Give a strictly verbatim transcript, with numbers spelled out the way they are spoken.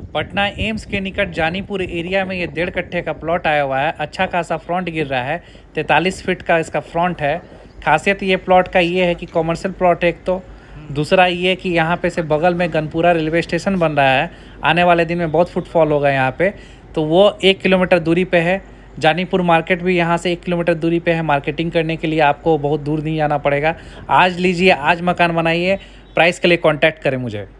Patna AIIMS के निकट Janipur area में ये डेढ़ कट्ठे का प्लॉट आया हुआ है। अच्छा खासा फ्रंट गिर रहा है, तैंतालीस फीट का इसका फ्रंट है। खासियत ये प्लॉट का ये है कि कॉमर्शियल प्लॉट है एक तो, दूसरा ये कि यहाँ पे से बगल में गनपुरा रेलवे स्टेशन बन रहा है। आने वाले दिन में बहुत फुटफॉल होगा यहाँ पे, तो वो एक किलोमीटर दूरी पे है। जानीपुर मार्केट भी यहाँ से एक किलोमीटर दूरी पे है। मार्केटिंग करने के लिए आपको बहुत दूर नहीं जाना पड़ेगा। आज लीजिए, आज मकान बनाइए। प्राइस के लिए कांटेक्ट करें मुझे।